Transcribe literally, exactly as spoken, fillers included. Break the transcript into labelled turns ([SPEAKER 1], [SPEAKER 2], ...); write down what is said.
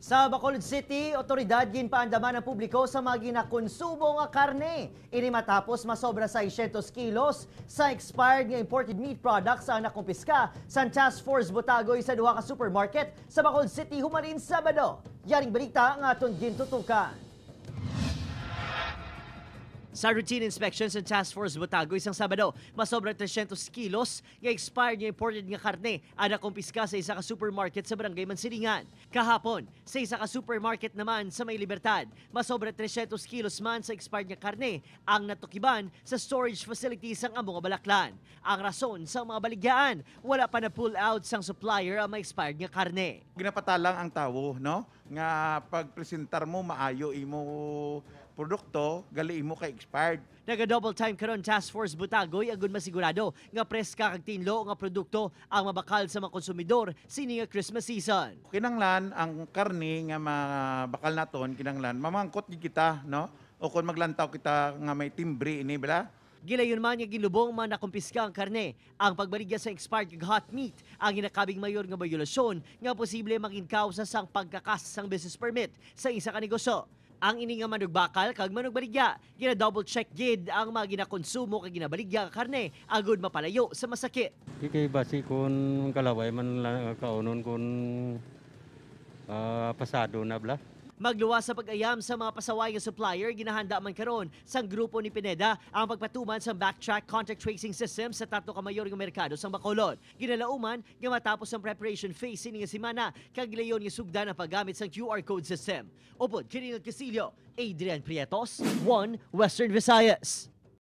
[SPEAKER 1] Sa Bacolod City, otoridad ginpaandaman ng publiko sa mga ginakonsumo nga karne. Ini matapos masobra sa siyempre kilos sa expired nga imported meat products ang nakumpiska sa Task Force Botagoy sa duha ka supermarket sa Bacolod City humalin Sabado. Yaring balita nga aton gintutukan. Sa routine inspection sa Task Force Botagoy isang Sabado, masobra tresyentos kilos nga expired nga imported nga karne ang nakumpiska sa isa ka supermarket sa Barangay Mansilingan. Kahapon, sa isa ka supermarket naman sa May Libertad, masobra tresyentos kilos man sa expired nga karne ang natukiban sa storage facilities sang among balaklan. Ang rason sa mga baligyan, wala pa na pull out sang supplier ang mga expired nga karne.
[SPEAKER 2] Ginapatalang ang tawo, no? Nga pagpresentar mo maayo imo produkto, gali imo kay expired.
[SPEAKER 1] Naga-double time karon Task Force Botagoy agud masigurado nga preska kag tinlo nga produkto ang mabakal sa mga konsumidor sini nga Christmas season.
[SPEAKER 2] Kinanglan ang karne nga mabakal naton, kinanglan mamangkot gid kita, no? O kung maglantaw kita nga may timbre ini bala.
[SPEAKER 1] Gilayon man nga gilubong man nakumpiska ang karne. Ang pagbaligya sa expired kag hot meat ang ginakabing mayor nga bayulasyon nga posible maging kausa sang pagkakas sang business permit sa isa ka negosyo. Ang ini nga manugbakal kag manugbaligya, gina-double check gid ang mga ginakonsumo kag ginabaligya nga karne agud mapalayo sa masakit.
[SPEAKER 3] Ikay basi kun kalaway man lang kaunon kun uh, pasado na bla.
[SPEAKER 1] Magluwas sa pag-ayam sa mga pasaway nga supplier, ginahanda man karon sang grupo ni Pineda ang pagpatuman sa backtrack contact tracing system sa tatlo ka mayor nga merkado sa Bacolod. Ginalauman nga matapos ang preparation phase ini nga semana kag gilayon nga sugdan ang paggamit sa Q R code system. Upod kini nga Casilio, Adrian Prietos, One Western Visayas.